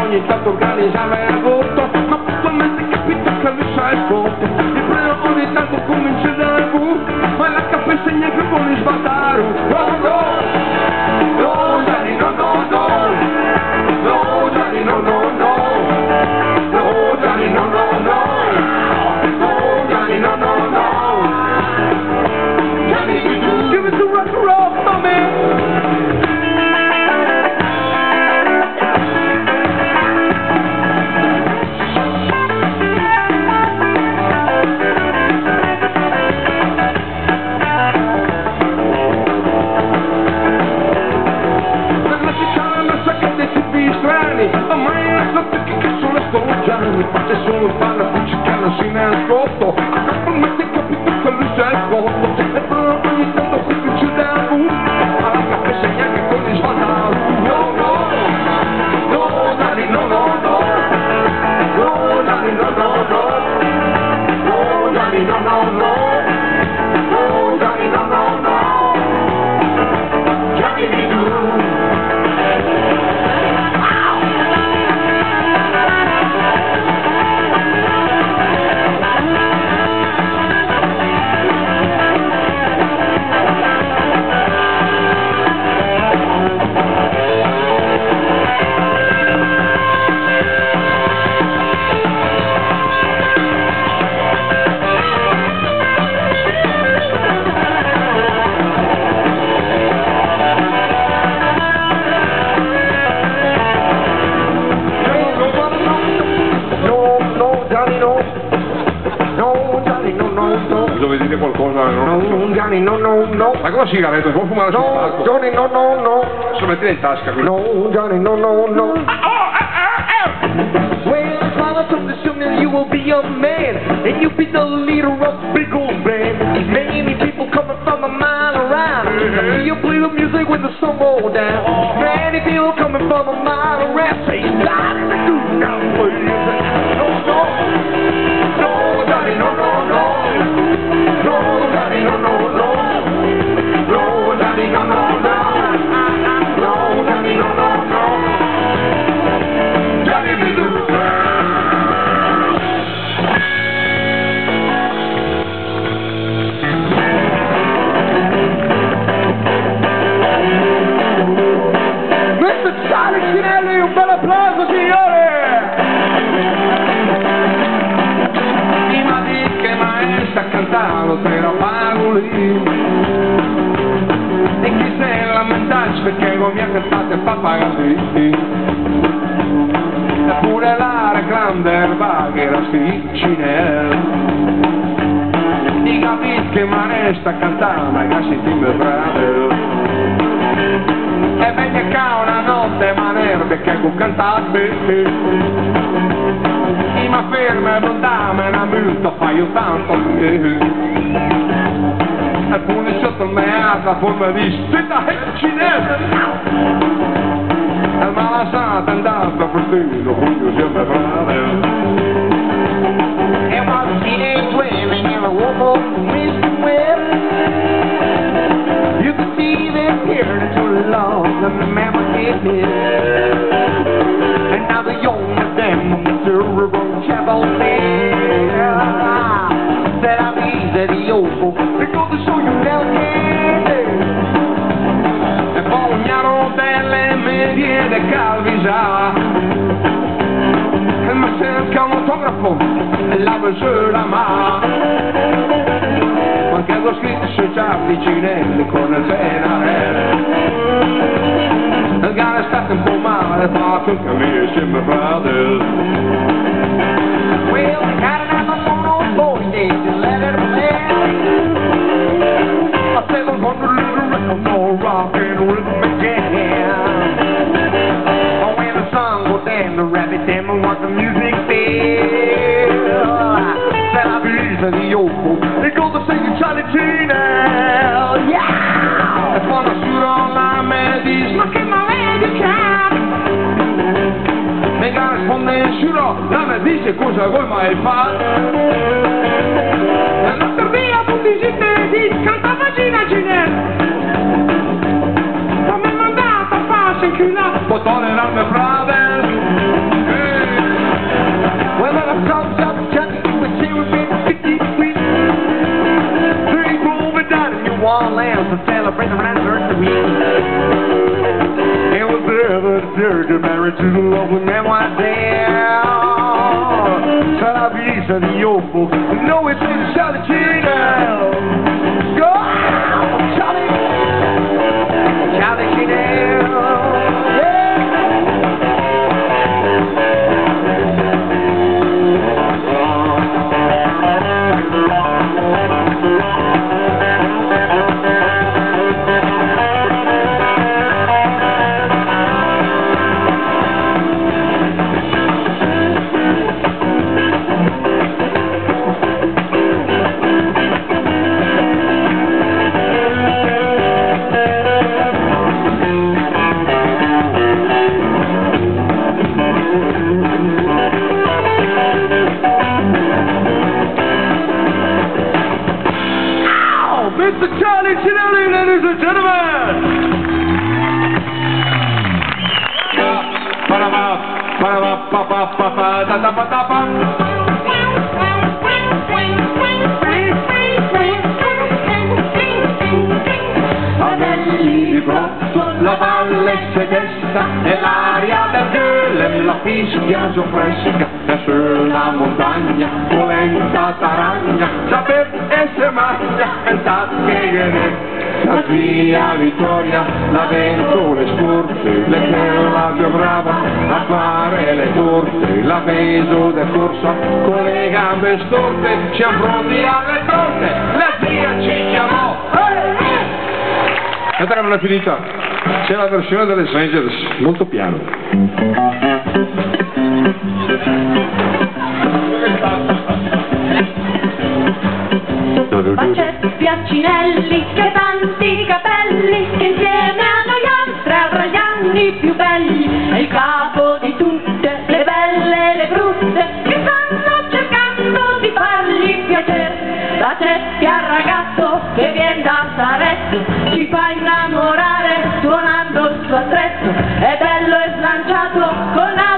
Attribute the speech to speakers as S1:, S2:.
S1: ogni tanto organizzare agosto, ma puntualmente capita che lui sa il conto. Il freno ogni tanto comincia da bu, ma la cappa insegna che vuole sbandare. Oh no, no, Gianni, no, no, no, no, Gianni, no, no, no, no, Gianni, no, no, no, no, Gianni, no, no, no, Gianni, give it to rock and roll, my man. Faccia solo fare la voce che non si ne ascolto, ma ti capito che lui sa il conto, e però ogni tanto comincio da bu, alla capo segna che con gli sbandare. No, no, no, Gianni, no, no, no, no, Gianni, no, no, no, no, Gianni, no, no, no, no, Gianni, no, no, no, Gianni, mi do.
S2: Dovete dire qualcosa?
S1: No, Gianni, no, no, no.
S2: Ma cosa sigaretta? Può fumare sul palco?
S1: No, Johnny, no, no, no.
S2: Se lo mettete in tasca quindi.
S1: No, Johnny, no, no, no. Well, as long as something soon you will be a man, and you'll be the leader of a big old band. Many people coming from a mile around. You play the music when the sun goes down. Many people coming from a mile around. Say, stop the dude now, please. No, no, no, Johnny, no, no, no. No, Johnny, no, no, no. No, Johnny, no, no, no. No, Johnny, no, no, no. Johnny, we do. Mr. Charlie Cinelli, un bel applauso, signore! Prima di che maestra cantavo te la pago lì, e chi se lamentasse perché non mi ha cantato il pappagalli, eppure la reclam del bar era Cinelli. Di capire che maestra cantava ma che si timbre fratello, e meglio che una notte manerde che con cantarmi ma ferma e non dammi una multa, fai tanto e pure sotto il meata poi mi dice zitta cinese e me la santa è andata per stilo voglio sempre fratello. It was a teenage women and a woman who missed the well. You could see them peering too long, the memory did. And now the young of them, miserable chevrolet, said I'm easy to yoke, because they show you down candy. E fognarono delle medie de Calvisà, e mi cerca un autografo, e la vedo la mano. Ma che avevo scritto sui Charlie Cinelli con il pennarello. Il gara è stato un po' male, ma tu capisci mio fratello. Well, I got another phone on board stage and let it play. A 700 little record for rockin' with me jam. But when the sun goes down, the rabbit damn what the music feels. Said I'll be easy to yoke, they go to sing Charlie Cinelli. Yeah! E quando suro online mi dice, ma che mica risponde nessuno, la me dice cosa vuoi mai fare. E l'altro via tutti zitti e dice, canta vagina Cinelli. Ma mi è mandata a farsi inchilare, può tollerarmi fratello. celebrate their anniversary. It was they're married to the lovely mademoiselle. C'est la vie, c'est the yobo. No, it's in Charlie Chanel. Go, Charlie. Charlie Chanel. Mr. Charlie Chinelli, ladies and gentlemen! Adelli di blocco, la valle sedesta e l'aria del Gölem, la fischia fresca sulla montagna, polenta taragna, saper e se maglia, cantate che la via Vittoria, l'avventura scurte, le la più brava a fare le torte, la veso del corsa con le gambe storte, siamo pronti alle torte, la zia ci chiamò.
S2: E non è finita, c'è la versione delle Los Angeles, molto piano.
S3: Bacetti, Piacinelli, che tanti capelli, che insieme a noi altri avrà gli anni più belli. È il capo di tutte le belle e le brutte, che stanno cercando di fargli piacere. Bacetti al ragazzo che viene da Saretto, ci fa innamorare suonando il suo attrezzo, è bello e slanciato con